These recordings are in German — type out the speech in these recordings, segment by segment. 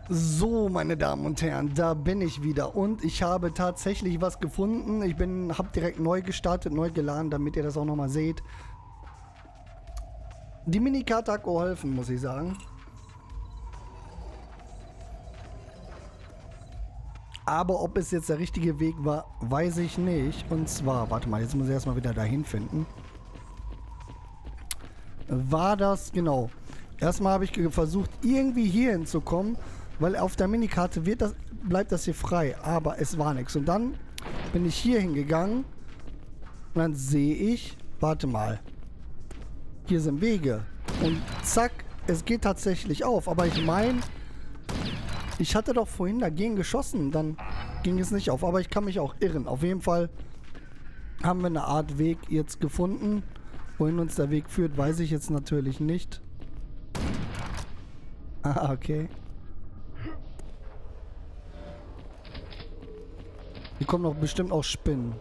So, meine Damen und Herren, da bin ich wieder und ich habe tatsächlich was gefunden. Habe direkt neu gestartet, neu geladen, damit ihr das auch nochmal seht. Die Minikarte hat geholfen, muss ich sagen. Aber ob es jetzt der richtige Weg war, weiß ich nicht. Und zwar, warte mal, jetzt muss ich erstmal wieder dahin finden. War das, genau. Erstmal habe ich versucht, irgendwie hier hinzukommen, weil auf der Minikarte bleibt das hier frei. Aber es war nichts. Und dann bin ich hier hingegangen und dann sehe ich, warte mal, hier sind Wege. Und zack, es geht tatsächlich auf. Aber ich meine, ich hatte doch vorhin dagegen geschossen. Dann ging es nicht auf. Aber ich kann mich auch irren. Auf jeden Fall haben wir eine Art Weg jetzt gefunden. Wohin uns der Weg führt, weiß ich jetzt natürlich nicht. Ah, okay. Hier kommen doch bestimmt auch Spinnen.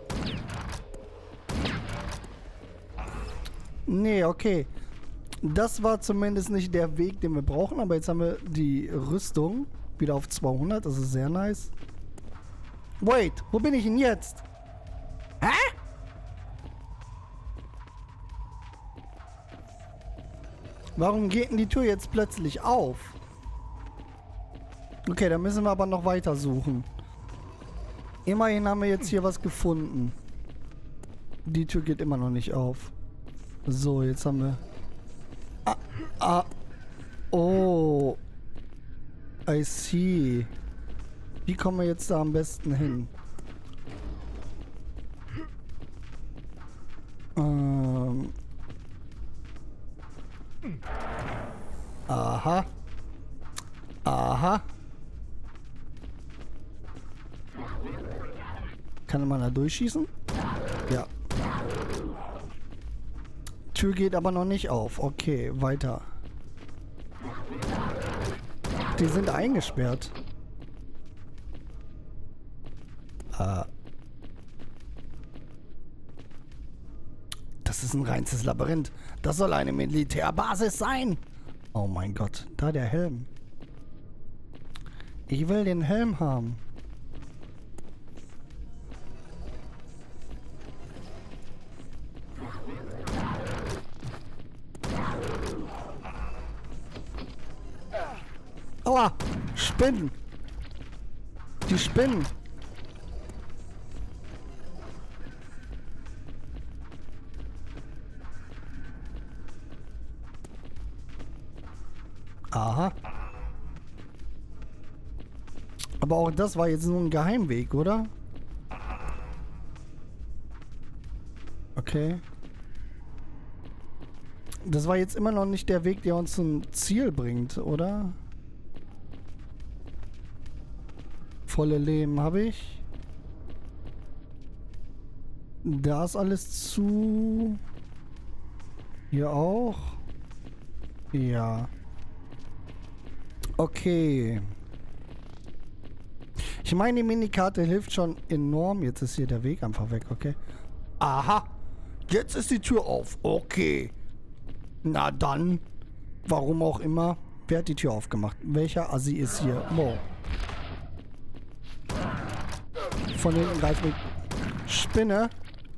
Nee, okay. Das war zumindest nicht der Weg, den wir brauchen. Aber jetzt haben wir die Rüstung wieder auf 200. Das ist sehr nice. Wait, wo bin ich denn jetzt? Hä? Warum geht denn die Tür jetzt plötzlich auf? Okay, dann müssen wir aber noch weiter suchen. Immerhin haben wir jetzt hier was gefunden. Die Tür geht immer noch nicht auf. So, jetzt haben wir... Oh. I see. Wie kommen wir jetzt da am besten hin? Aha. Aha. Kann man da durchschießen? Ja. Tür geht aber noch nicht auf. Okay, weiter. Die sind eingesperrt. Das ist ein reines Labyrinth. Das soll eine Militärbasis sein. Oh mein Gott, da der Helm. Ich will den Helm haben. Aua! Spinnen! Die Spinnen! Aha. Aber auch das war jetzt nur ein Geheimweg, oder? Okay. Das war jetzt immer noch nicht der Weg, der uns zum Ziel bringt, oder? Volle Leben habe ich. Da ist alles zu. Hier auch. Ja. Okay. Ich meine, die Minikarte hilft schon enorm. Jetzt ist hier der Weg einfach weg, okay? Aha. Jetzt ist die Tür auf. Okay. Na dann. Warum auch immer. Wer hat die Tür aufgemacht? Welcher Assi ist hier? Wow. Von hinten greift mich. Spinne.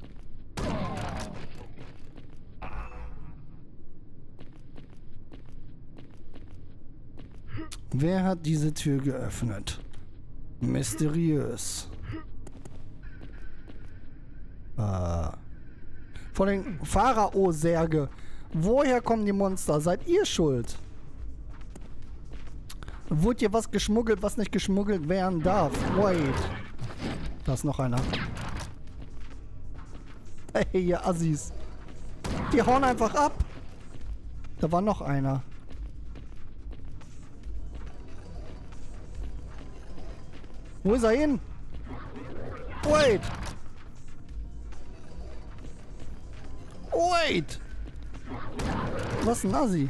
Wer hat diese Tür geöffnet? Mysteriös. Von den Pharao-Särge. Woher kommen die Monster? Seid ihr schuld? Wurde hier was geschmuggelt, was nicht geschmuggelt werden darf? Wait. Da ist noch einer. Hey, ihr Assis. Die hauen einfach ab. Da war noch einer. Wo ist er hin? Wait! Wait! Was ein Assi?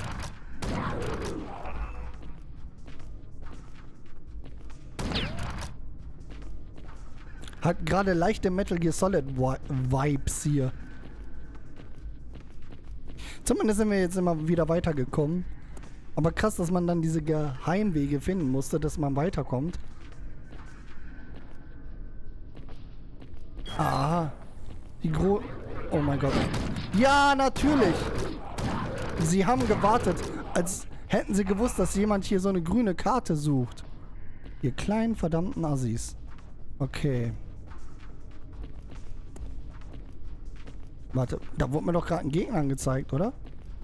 Hat gerade leichte Metal Gear Solid Vibes hier. Zumindest sind wir jetzt immer wieder weitergekommen. Aber krass, dass man dann diese Geheimwege finden musste, dass man weiterkommt. Aha. Oh mein Gott. Ja, natürlich. Sie haben gewartet, als hätten sie gewusst, dass jemand hier so eine grüne Karte sucht. Ihr kleinen verdammten Assis. Okay. Warte, da wurde mir doch gerade ein Gegner angezeigt, oder?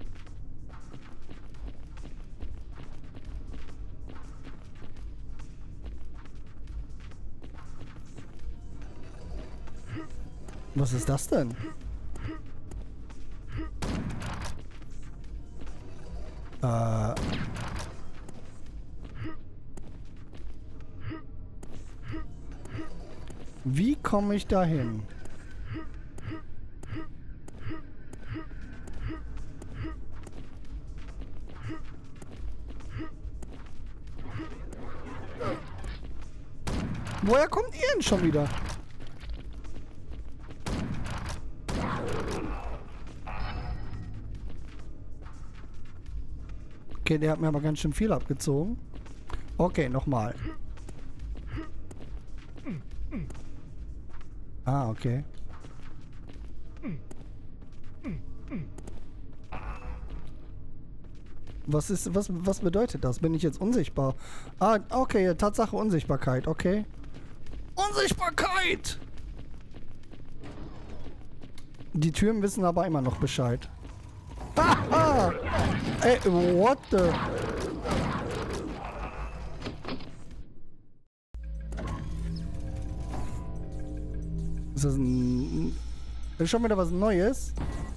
Was ist das denn? Wie komme ich da hin? Woher kommt ihr denn schon wieder? Okay, der hat mir aber ganz schön viel abgezogen. Okay, nochmal. Ah, okay. Was bedeutet das? Bin ich jetzt unsichtbar? Ah, okay, Tatsache Unsichtbarkeit, okay. Unsichtbarkeit! Die Türen wissen aber immer noch Bescheid. Haha! Ey, what the... Ist das ein... Ist schon wieder was Neues?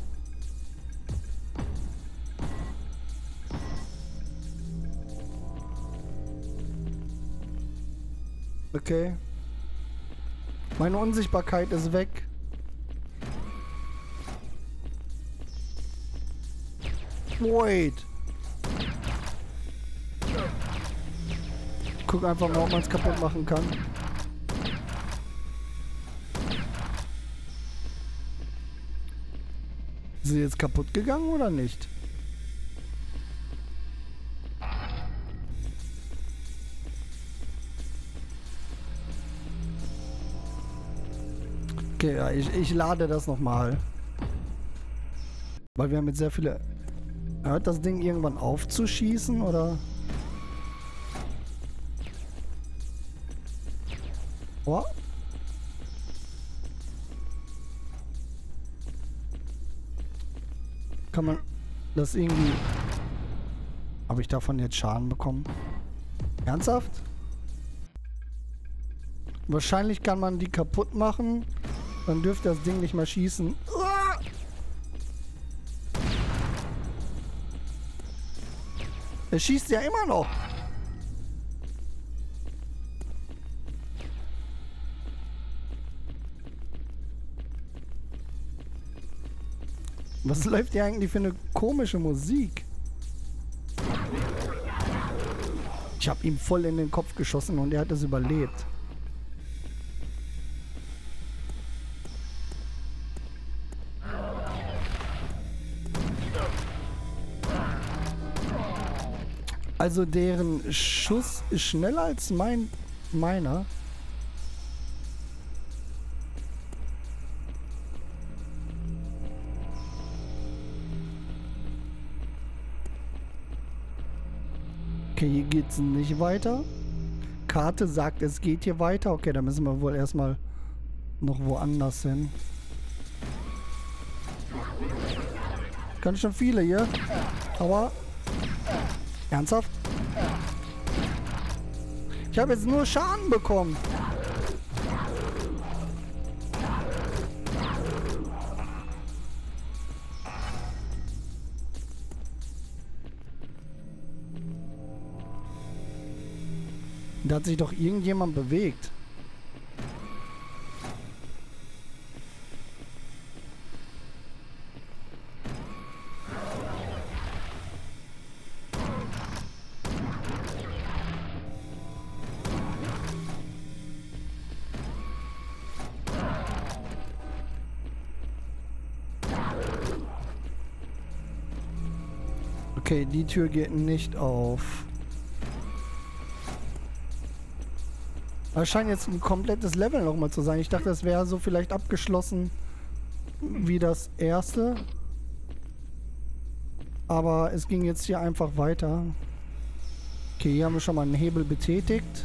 Okay. Meine Unsichtbarkeit ist weg. Wait. Ich guck einfach mal, ob man es kaputt machen kann. Ist sie jetzt kaputt gegangen oder nicht? Okay, ja, ich lade das nochmal. Weil wir haben jetzt sehr viele... Hört das Ding irgendwann auf zu schießen, oder? Oh. Kann man das irgendwie... Habe ich davon jetzt Schaden bekommen? Ernsthaft? Wahrscheinlich kann man die kaputt machen. Dann dürfte das Ding nicht mehr schießen. Es schießt ja immer noch. Was läuft hier eigentlich für eine komische Musik? Ich habe ihm voll in den Kopf geschossen und er hat es überlebt. Also deren Schuss ist schneller als meiner. Okay, hier geht's nicht weiter. Karte sagt, es geht hier weiter. Okay, da müssen wir wohl erstmal noch woanders hin. Ganz schön viele hier. Aber... Ernsthaft? Ich habe jetzt nur Schaden bekommen. Da hat sich doch irgendjemand bewegt. Okay, die Tür geht nicht auf. Das scheint jetzt ein komplettes Level nochmal zu sein. Ich dachte, das wäre so vielleicht abgeschlossen wie das erste. Aber es ging jetzt hier einfach weiter. Okay, hier haben wir schon mal einen Hebel betätigt.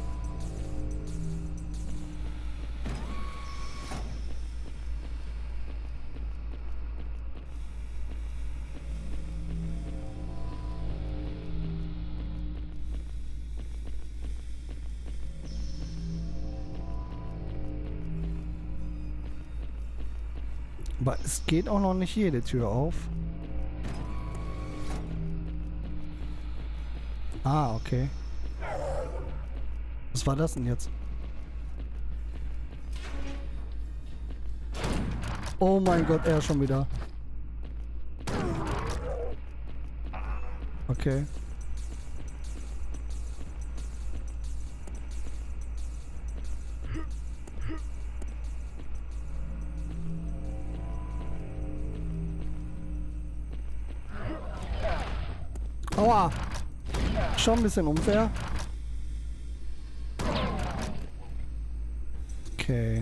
Aber es geht auch noch nicht jede Tür auf. Ah, okay. Was war das denn jetzt? Oh mein Gott, er schon wieder. Okay. Aua! Schon ein bisschen unfair. Okay.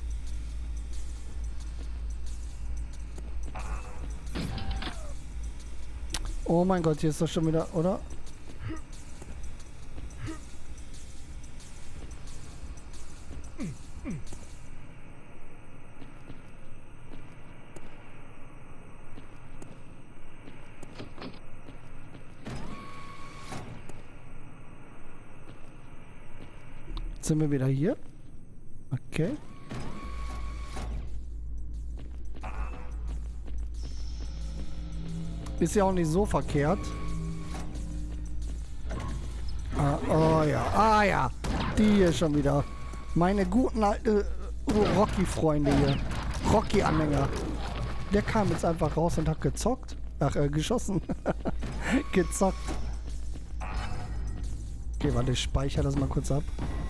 Oh mein Gott, hier ist das schon wieder, oder? Sind wir wieder hier? Okay. Ist ja auch nicht so verkehrt. Ah, oh ja. Ah ja. Die hier schon wieder. Meine guten alten Rocky-Freunde hier. Rocky-Anhänger. Der kam jetzt einfach raus und hat gezockt. Ach, geschossen. Gezockt. Okay, warte, ich speichere das mal kurz ab.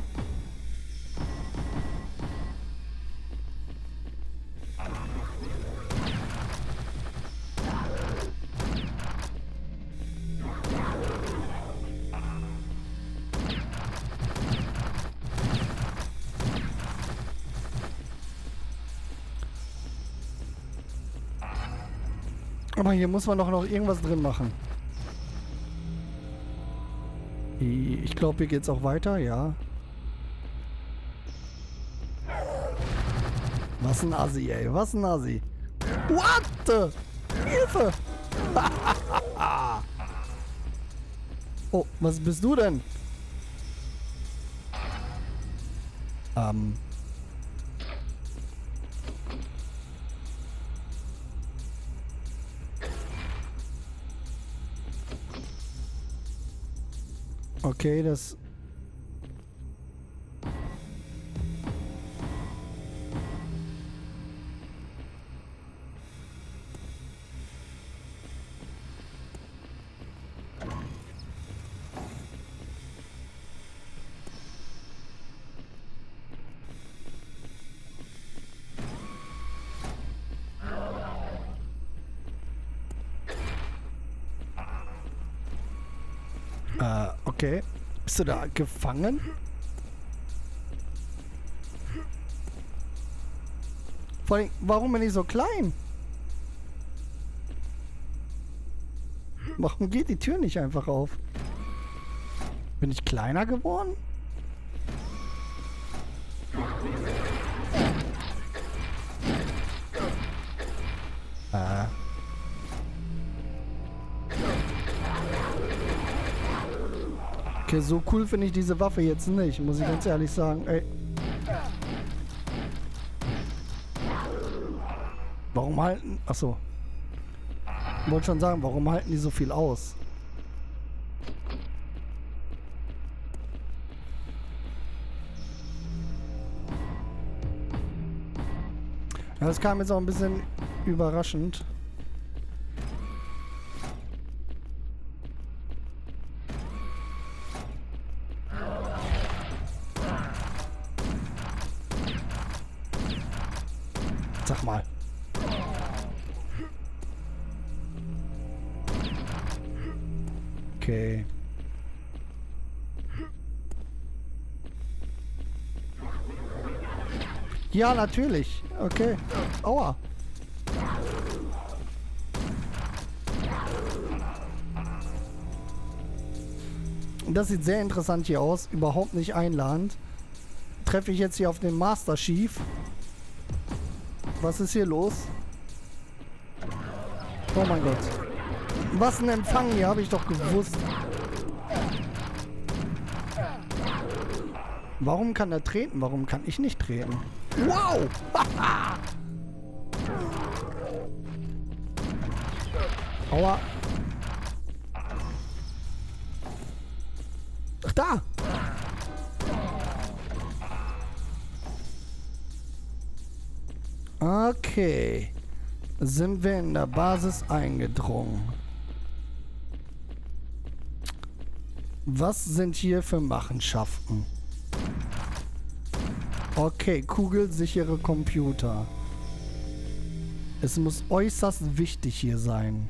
Aber hier muss man doch noch irgendwas drin machen. Ich glaube, hier geht's auch weiter, ja. Was ein Assi, ey. Was ein Assi. What? Hilfe! Oh, was bist du denn? Okay, das... Okay. Bist du da gefangen? Vor allem, warum bin ich so klein? Warum geht die Tür nicht einfach auf? Bin ich kleiner geworden? Okay, so cool finde ich diese Waffe jetzt nicht, muss ich ganz ehrlich sagen. Ey. Warum halten... Achso. Ich wollte schon sagen, warum halten die so viel aus? Ja, das kam jetzt auch ein bisschen überraschend. Sag mal. Okay. Ja, natürlich. Okay. Aua. Das sieht sehr interessant hier aus. Überhaupt nicht einladend. Treffe ich jetzt hier auf den Master Chief. Was ist hier los? Oh mein Gott. Was ein Empfang hier, habe ich doch gewusst. Warum kann er treten? Warum kann ich nicht treten? Wow! Aua. Ach, da! Okay. Sind wir in der Basis eingedrungen. Was sind hier für Machenschaften? Okay, kugelsichere Computer. Es muss äußerst wichtig hier sein.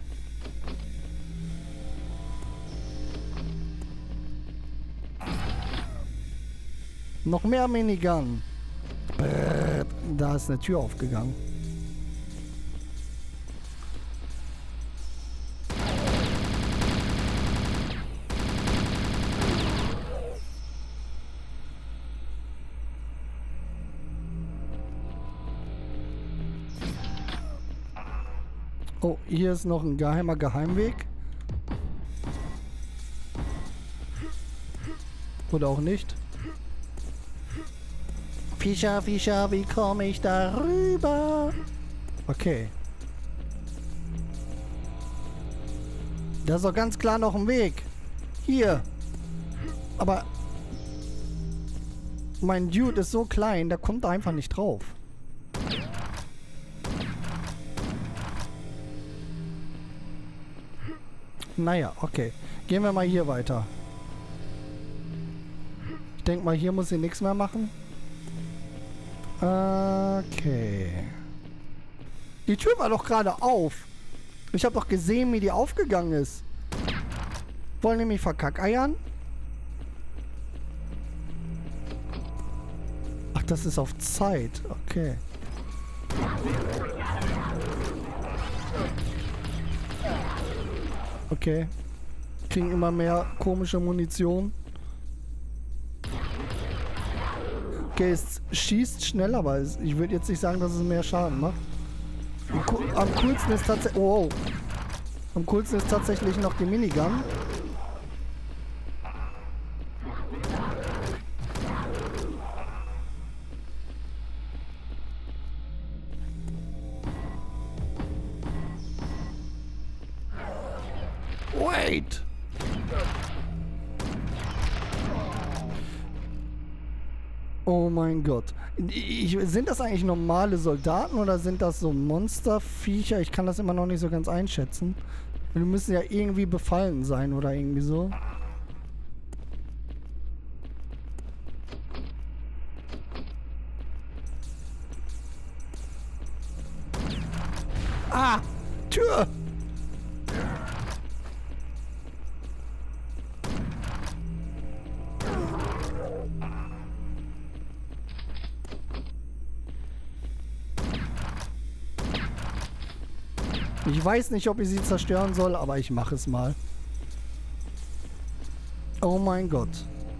Noch mehr Minigun. Brrr, da ist eine Tür aufgegangen. Oh, hier ist noch ein geheimer Geheimweg. Oder auch nicht. Fischer, Fischer, wie komme ich da rüber? Okay. Da ist doch ganz klar noch ein Weg. Hier. Aber mein Dude ist so klein, da kommt er einfach nicht drauf. Naja, okay. Gehen wir mal hier weiter. Ich denke mal, hier muss ich nichts mehr machen. Okay. Die Tür war doch gerade auf. Ich habe doch gesehen, wie die aufgegangen ist. Wollen die mich verkackeiern? Ach, das ist auf Zeit. Okay. Okay. Kriegen immer mehr komische Munition. Okay, es schießt schnell, aber ich würde jetzt nicht sagen, dass es mehr Schaden macht. Am coolsten ist tatsächlich... Oh. Am coolsten ist tatsächlich noch die Minigun. Wait! Oh mein Gott. Sind das eigentlich normale Soldaten oder sind das so Monsterviecher? Ich kann das immer noch nicht so ganz einschätzen. Die müssen ja irgendwie befallen sein oder irgendwie so. Ah! Tür! Ich weiß nicht, ob ich sie zerstören soll, aber ich mache es mal. Oh mein Gott.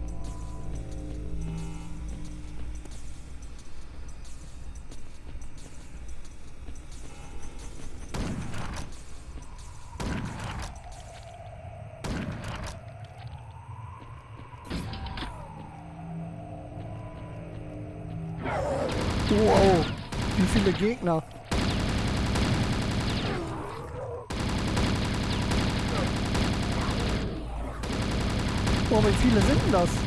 Wow, wie viele Gegner. Oh, wie viele sind denn das?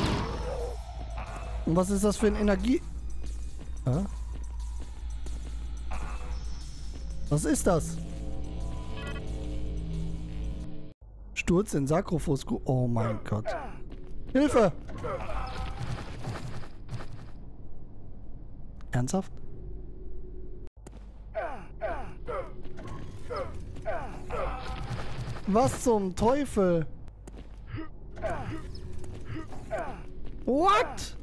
Und was ist das für ein Energie... Hä? Was ist das? Sturz in Sakrophos. Oh mein Gott. Hilfe! Ernsthaft? Was zum Teufel? What?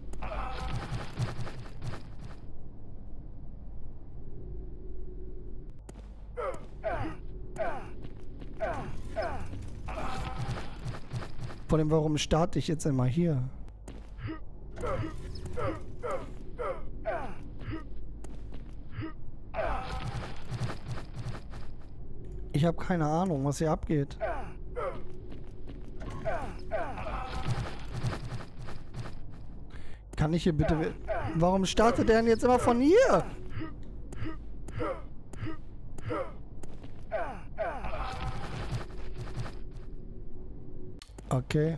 Vor allem, warum starte ich jetzt immer hier? Ich habe keine Ahnung, was hier abgeht. Kann ich hier bitte... Warum startet der denn jetzt immer von hier? Okay.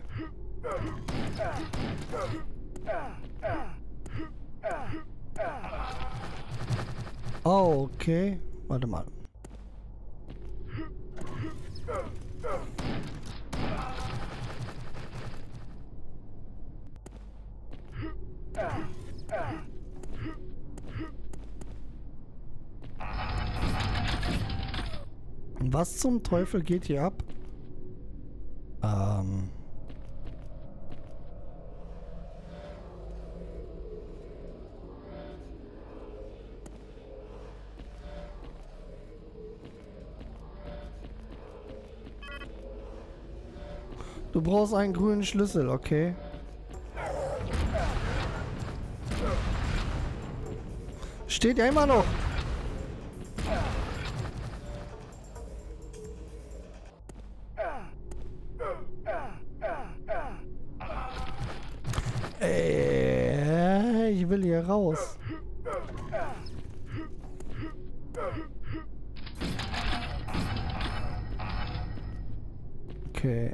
Oh, okay. Warte mal. Was zum Teufel geht hier ab? Du brauchst einen grünen Schlüssel, okay? Steht ja immer noch. Ich will hier raus. Okay.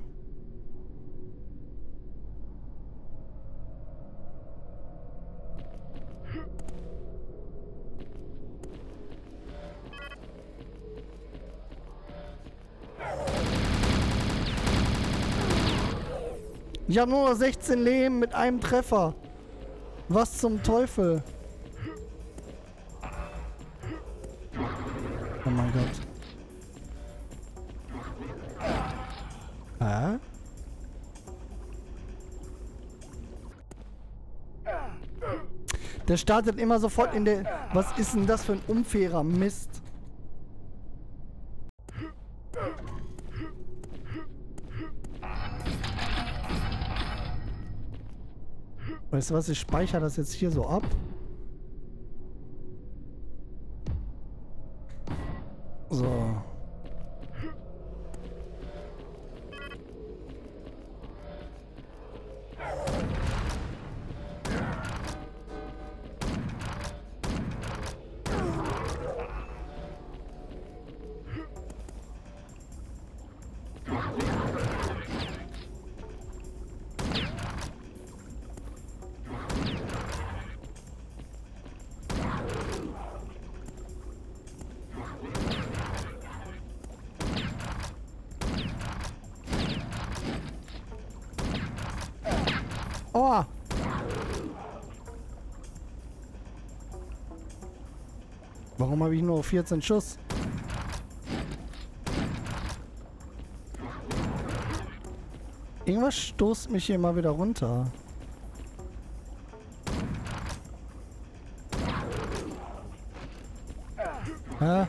Ich habe nur noch 16 Leben mit einem Treffer. Was zum Teufel? Oh mein Gott. Hä? Der startet immer sofort in der... Was ist denn das für ein unfairer Mist? Weißt du was, ich speichere das jetzt hier so ab. So. Oh! Warum habe ich nur 14 Schuss? Irgendwas stoßt mich hier mal wieder runter. Hä?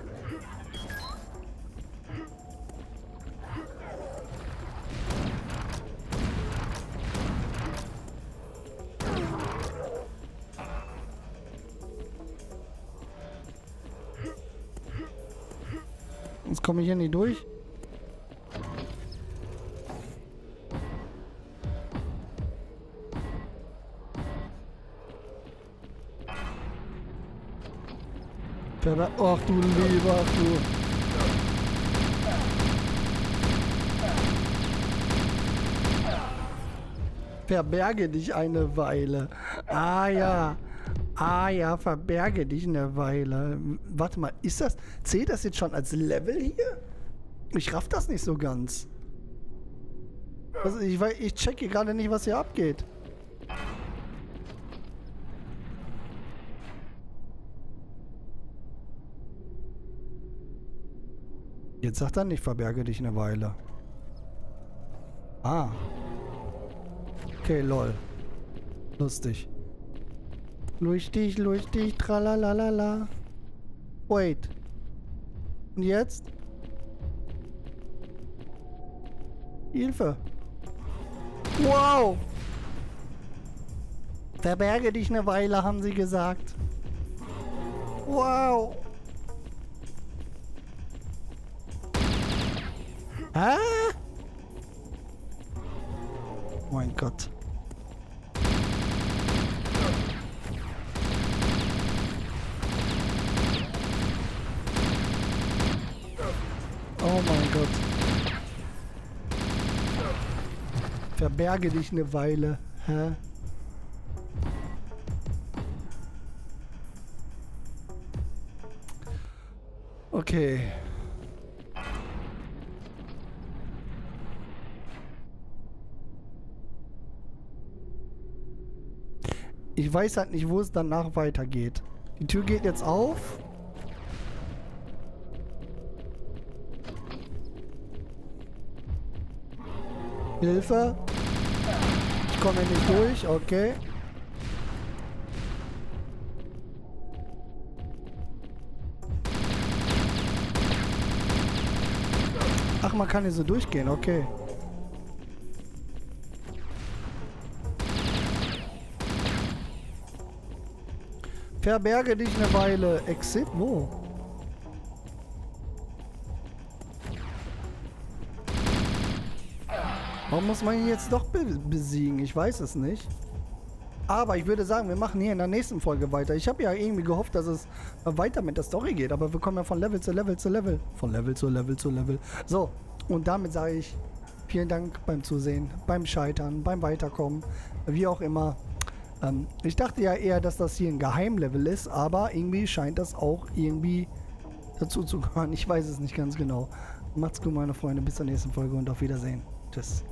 Jetzt komme ich hier nicht durch. Ach du lieber, ach du. Verberge dich eine Weile. Ah ja. Ah ja, verberge dich eine Weile. Warte mal, ist das... Zählt das jetzt schon als Level hier? Ich raff das nicht so ganz. Also ich checke gerade nicht, was hier abgeht. Jetzt sagt er nicht, verberge dich eine Weile. Ah. Okay, lol. Lustig. Lustig, lustig, tralalala. Wait. Und jetzt? Hilfe. Wow. Verberge dich eine Weile, haben sie gesagt. Wow. Hä? Mein Gott. Oh mein Gott. Verberge dich eine Weile. Hä? Okay. Ich weiß halt nicht, wo es danach weitergeht. Die Tür geht jetzt auf. Hilfe. Ich komme nicht durch, okay. Ach, man kann hier so durchgehen, okay. Verberge dich eine Weile. Exit? Wo? Warum muss man ihn jetzt doch besiegen? Ich weiß es nicht. Aber ich würde sagen, wir machen hier in der nächsten Folge weiter. Ich habe ja irgendwie gehofft, dass es weiter mit der Story geht. Aber wir kommen ja von Level zu Level zu Level. Von Level zu Level zu Level. So, und damit sage ich vielen Dank beim Zusehen, beim Scheitern, beim Weiterkommen, wie auch immer. Ich dachte ja eher, dass das hier ein Geheimlevel ist, aber irgendwie scheint das auch irgendwie dazu zu gehören. Ich weiß es nicht ganz genau. Macht's gut, meine Freunde. Bis zur nächsten Folge und auf Wiedersehen. Tschüss.